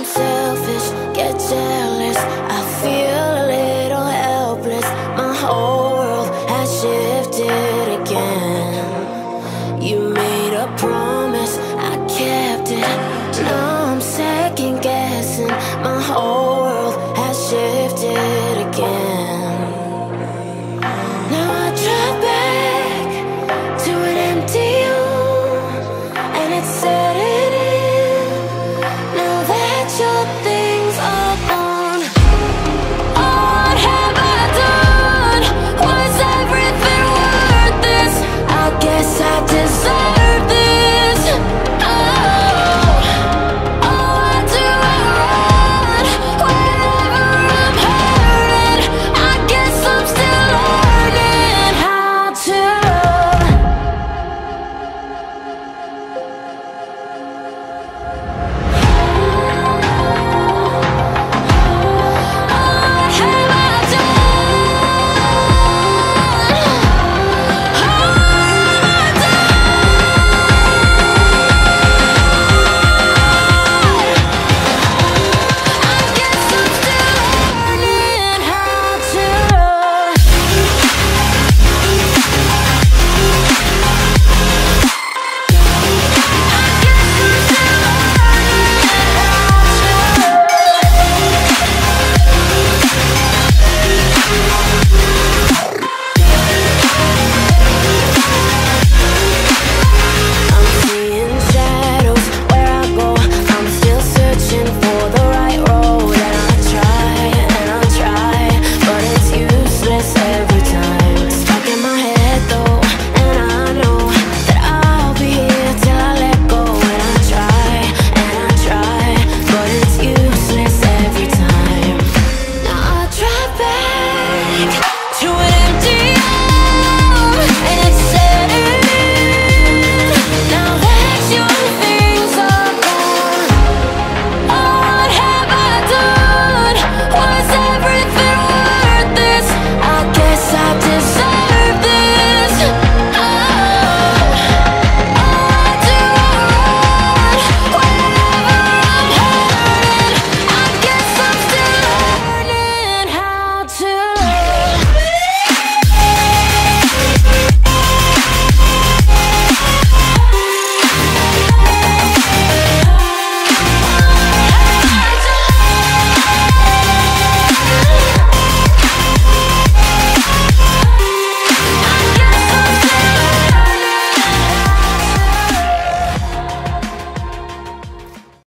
I'm selfish, get jealous, I feel a little helpless. My whole world has shifted again. You made a promise, I kept it. Now I'm second guessing. My whole world has shifted again. Now I drive back to an empty home, and it's setting in. Now that your things are gone, what have I done? Was everything worth this? I guess I deserve this. Why do I run whenever I'm hurting? I guess I'm still learning how to love. What have I try back?